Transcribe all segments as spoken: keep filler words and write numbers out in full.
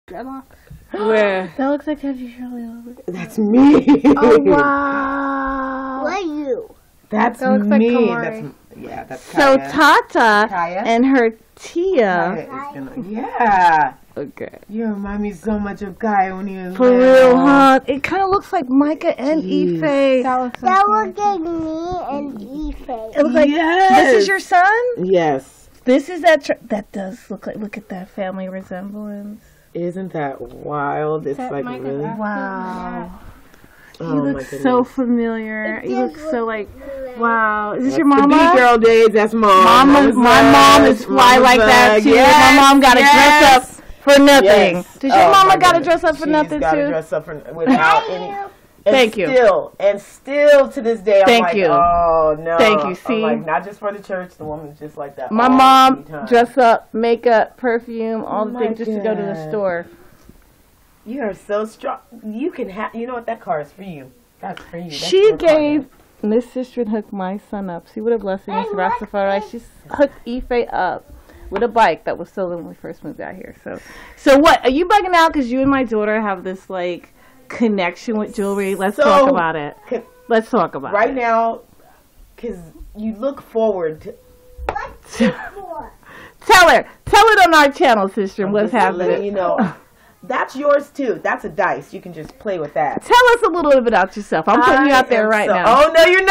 dreadlocks. Where? That looks like Auntie Shirley. That's me. Oh wow! What are you? That's That looks like me. Kamari. That's yeah. That's So Kaya. Tata Kaya? and her Tia. Kaya is gonna, yeah. Okay. You remind me so much of Kaya when he was For little. real, huh? It kind of looks like Micah and Jeez. Ife. That looks That like look like me and Ife. It looks like Yes. this is your son. Yes. This is that. Tr- that does look like. Look at that family resemblance. Isn't that wild? It's That like Micah's really. asking Wow. Oh He my looks goodness. so familiar. He looks so like. Wow. Is this your That's the mama? big girl days. That's mom. Mama, Mama's my bag. mom is fly Mama's like that bag. too. Yes, My mom got to yes. dress up for nothing. Yes. Does your Oh, mama my got to goodness. dress up for She's nothing gotta too? dress up for, without any. And Thank you. Still, and still to this day, I'm Thank like, you. oh no. Thank you, I'm see? like, not just for the church. The woman's just like that. My all mom the time. dress up, makeup, perfume, all the Oh my things just to go to the God. store. You are so strong. You can have. You know what? That car is for you. That's for you. That's She your car. gave Miss Sister and hooked my son up. See what a blessing is, Rastafari. She hooked Ife up with a bike that was stolen when we first moved out here. So, so what? Are you bugging out because you and my daughter have this like connection with jewelry? Let's So, talk about it. Can, Let's talk about right it. now, because you look forward to. What's it for? Tell her. Tell it on our channel, sister. I'm What's just letting happening? You know, that's yours too. That's a dice. You can just play with that. Tell us a little bit about yourself. I'm putting you I out there am right so- now. Oh no, you're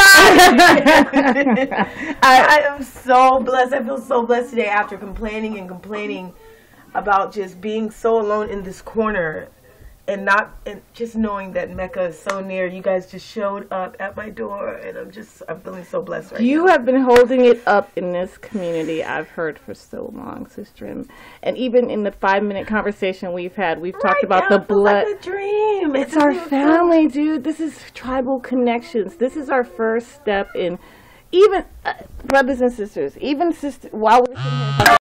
not. I, I am so blessed. I feel so blessed today after complaining and complaining about just being so alone in this corner and not and just knowing that Mecca is so near. You guys just showed up at my door, and I'm just I'm feeling so blessed right You now. have been holding it up in this community, I've heard, for so long, sister. And, and even in the five-minute conversation we've had, we've talked Right about now, the it feels blood. like a dream. It's It our feels so- family, dude. This is tribal connections. This is our first step in, even uh, brothers and sisters, even sister. While we're sitting here